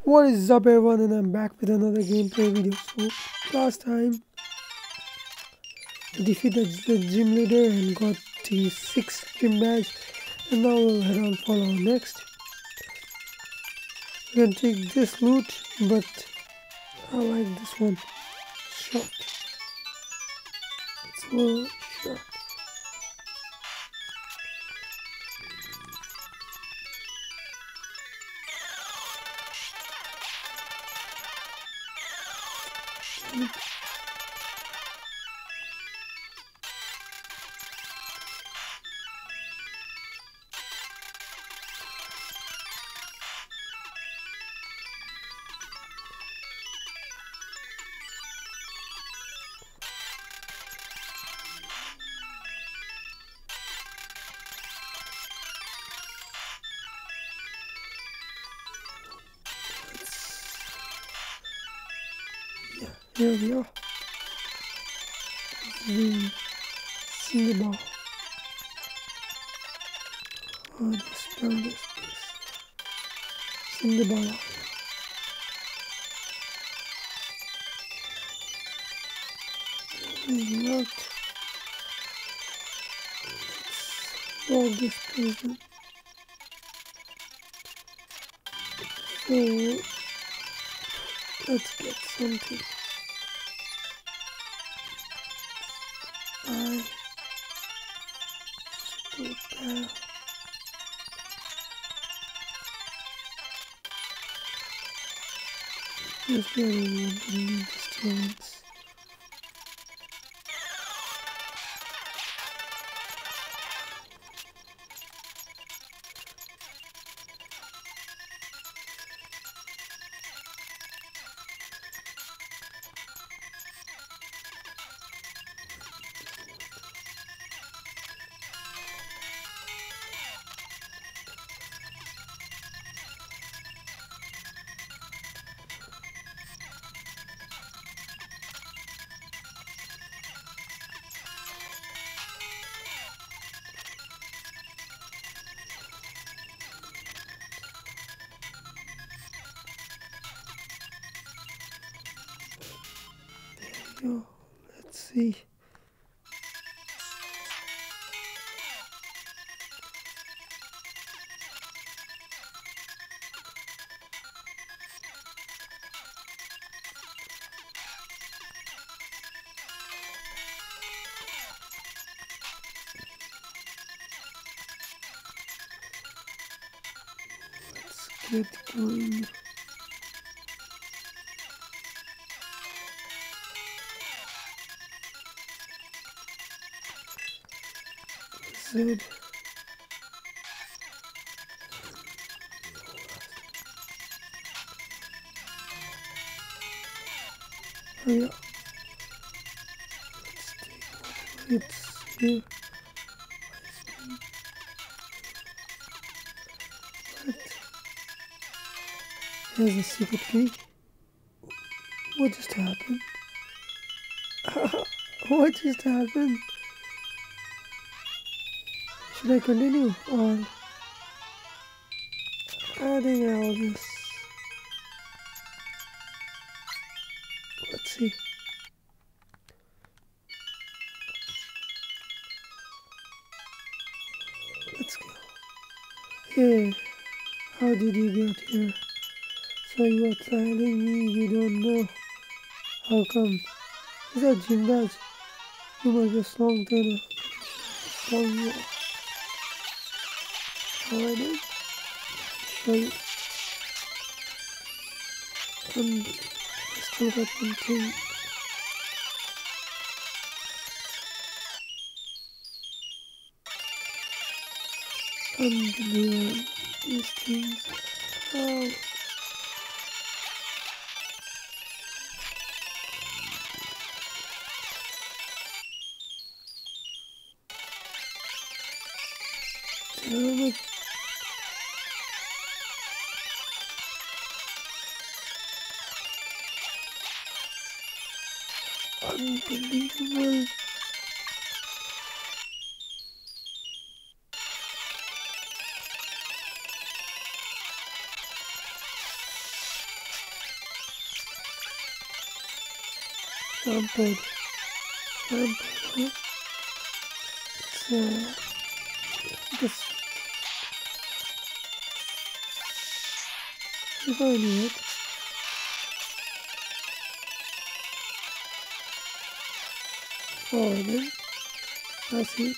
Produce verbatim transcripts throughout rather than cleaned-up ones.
What is up everyone, and I'm back with another gameplay video. So last time I defeated the gym leader and got the sixth gym badge, and now we'll head on for our next. We can take this loot, but I like this one. Short. It's a little short. Yeah, here we are. The Cinderball. How do you spell this? Cinderball. Is not all this prison. So let's get something. I prepare. Let's get in the disturbance. Yo, let's see. Let's get going. Said. Oh yeah. Let's take whatever it's here. What? There's a secret key. What just happened? What just happened? Should I continue or I think I'll just let's see. Let's go. Hey, how did you get here? So you are telling me you don't know? How come? Is that gym badge? You must be strong then. Strong you are. How I did? Show you. And I still got one thing. Unbelievable. These things. How? Damn it. Unbelievable. Swampert. Swampert, huh? It's uh, this. If I knew it. Oh, then I see.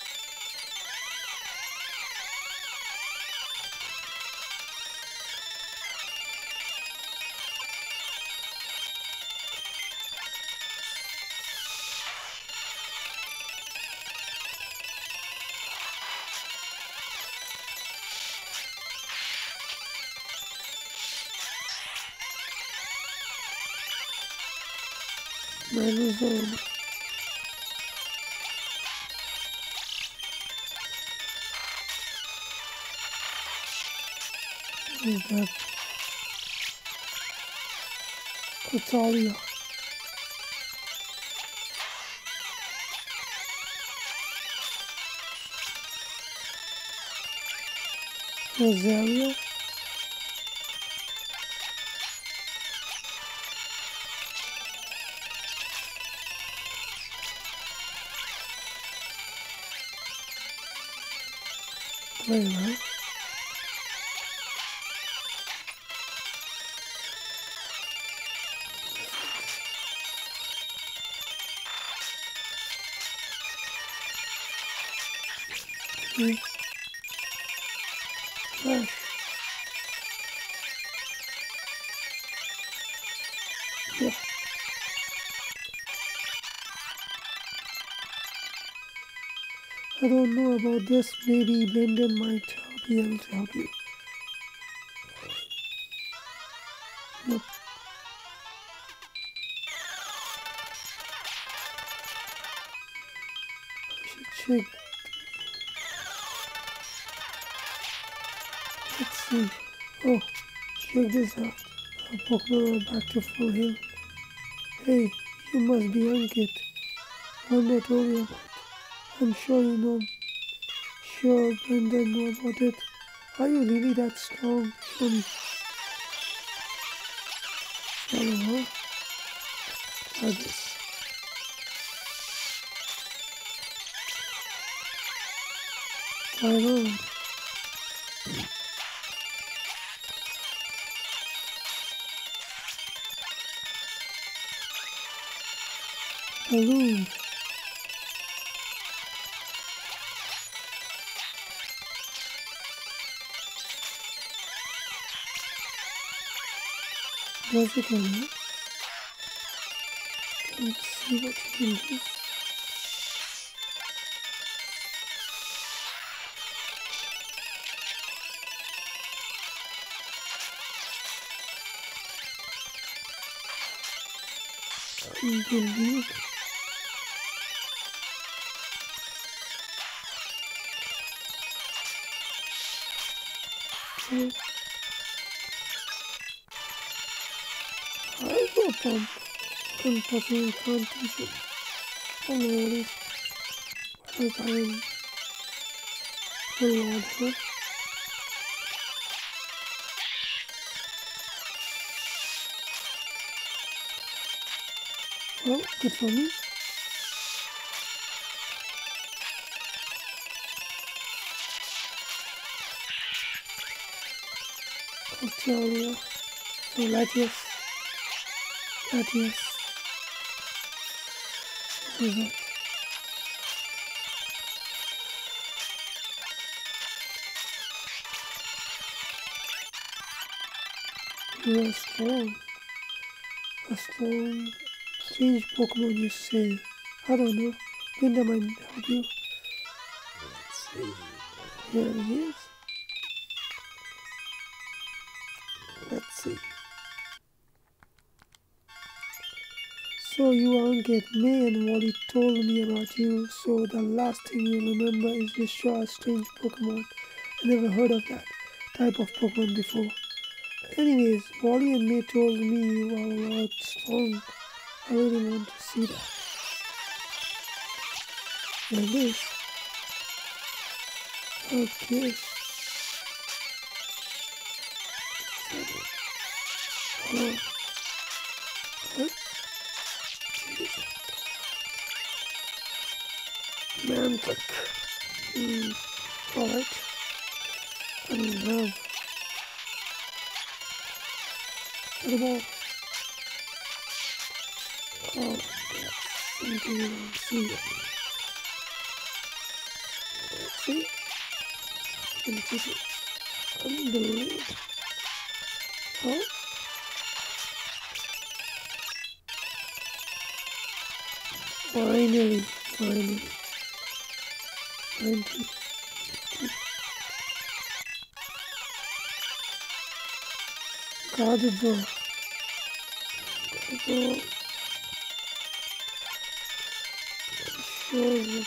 Manozone. What is that? Cotalia. Rosalia. Layla. Okay. Flash. Yeah. I don't know about this. Maybe Blender might be able to help you. Nope. I should check. Let's see. Oh, check this out. Our Pokemon are back to full heal. Hey, you must be Ankit. One I told you about. I'm sure you know. Sure, Brendan know about it. Are you really that strong? Show me. Follow her. Like this. Tyrone. Balloon. Does it on it? Let's see what you can do. Unbelievable. Okay. I go pump. Unfortunately, can't teach it. Oh no, what is what I am a lot for? Well, good for me. Victoria. So Latias. Latias. Result. You are strong. A strong, strange Pokemon, you say. I don't know. Linda might help you. Let's see. Here he is. Let's see. So you aren't get May and Wally told me about you, so the last thing you remember is this short strange Pokemon. I never heard of that type of Pokemon before. Anyways, Wally and May told me you are a lot strong. I really want to see that. Like this. Okay. Oh. What? attack. Mm, alright. I don't have the ball. Oh, that's something I don't see. Let's see. And this is unbelievable. Oh. Finally, finally. Finally. Got the ball. Got the ball. Sure.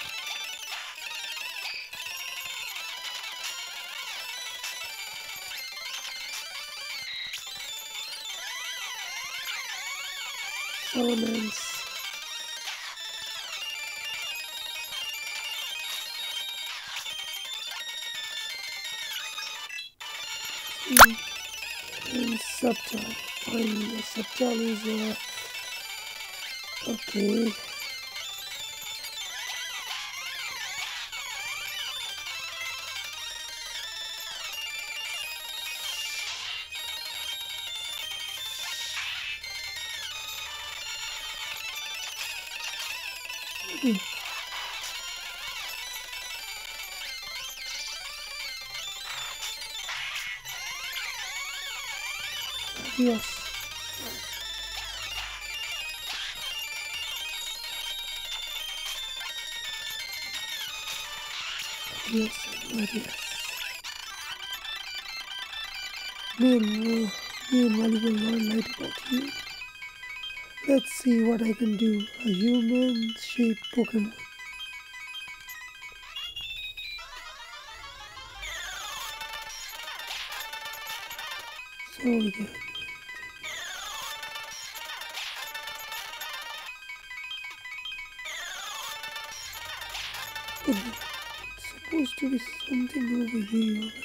So nice. Mm. And subtle. Finally, subtle is uh, okay. Mm. Yes. Yes, yes. Main, uh, main valuable knowledge about you. Let's see what I can do. A human-shaped Pokemon. So we can. It's supposed to be something over here, right?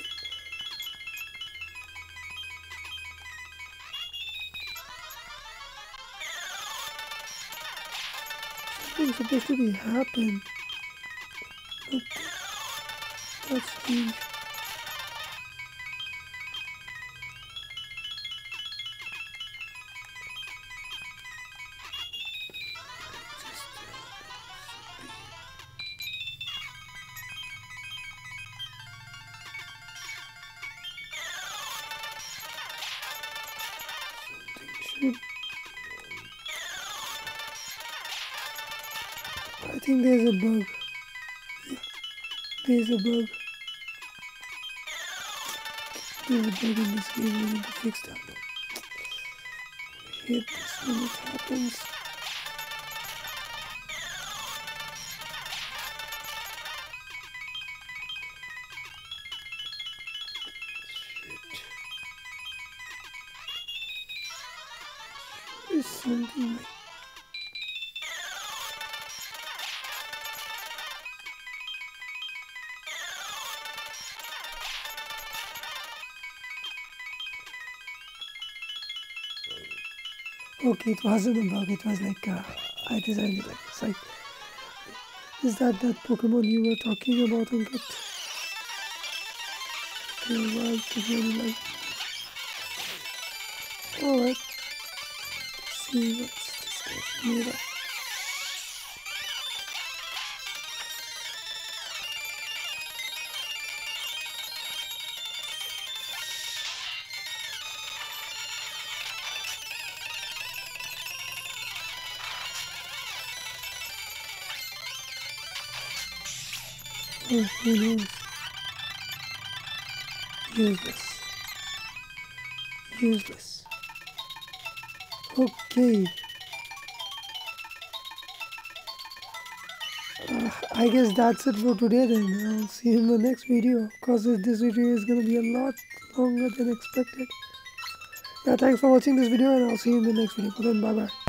Something's supposed to be happen. But that's strange. Should. I think there's a bug. Yeah, there's a bug. There's a bug in this game. We need to fix that. I hate this when it happens. Shit. Is something like. Okay, it wasn't a bug, it was like, uh, I designed it like this. Like, is that that Pokemon you were talking about, Ankit? Okay, well, Pokemon like. Alright. Let's see what's this guy's made of. Oh, who knows? Useless. Useless. Okay. Uh, I guess that's it for today then. I'll see you in the next video. Because this video is going to be a lot longer than expected. Yeah, thanks for watching this video and I'll see you in the next video. Then bye bye.